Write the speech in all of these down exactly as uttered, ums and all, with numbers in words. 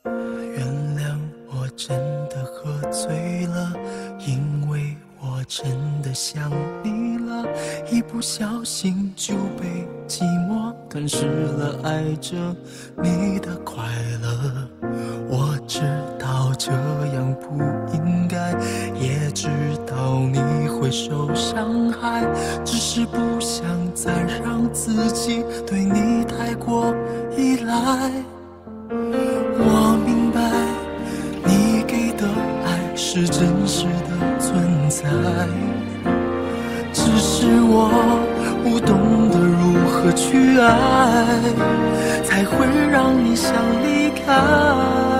原谅我真的喝醉了，因为我真的想你了，一不小心就被寂寞吞噬了爱着你的快乐。我知道这样不应该，也知道你会受伤害，只是不想再让自己对你太过依赖。我明白你给的爱是真实的存在，只是我不懂得如何去爱，才会让你想离开。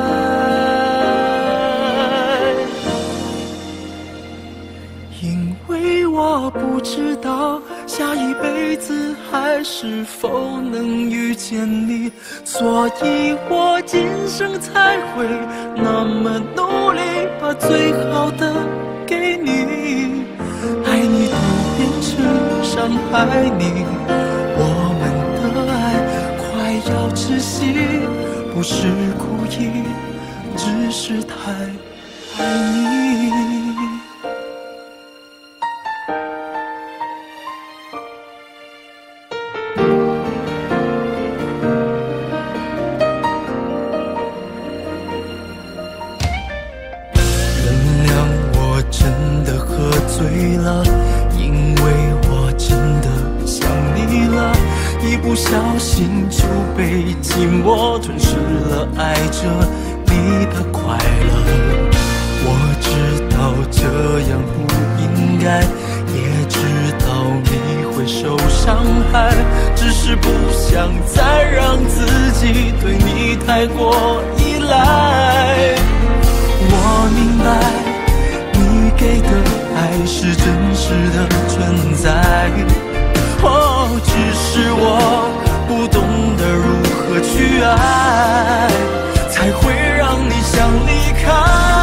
因为我不知道下一辈子还是否能遇见你，所以我今生才会那么努力，把最好的给你。爱你都变成伤害你，我们的爱快要窒息，不是故意，只是太爱你。醉了，因为我真的想你了，一不小心就被寂寞吞噬了爱着你的快乐。我知道这样不应该，也知道你会受伤害，只是不想再让自己对你太过依赖。我明白你给的爱是真实的存在，哦，只是我不懂得如何去爱，才会让你想离开。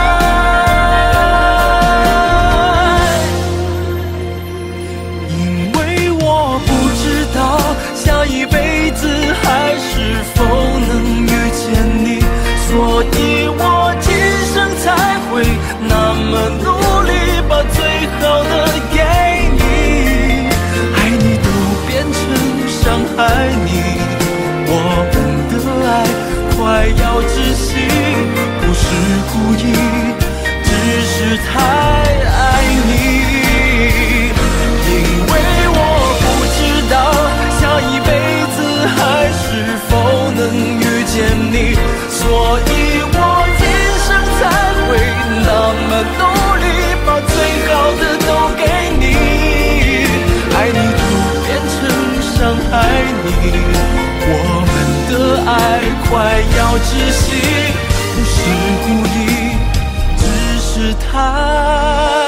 因为我不知道下一辈子还是否能遇见你，所以我今生才会那么努力，把最好的给你。爱你都变成伤害你，我们的爱快要窒息，不是故意，只是太爱你。因为我不知道下一辈子还是否能遇见你，所以我今生才会那么努力，把最好的都给你。爱你都变成伤害你，我们的爱快要窒息，不是故意，只是太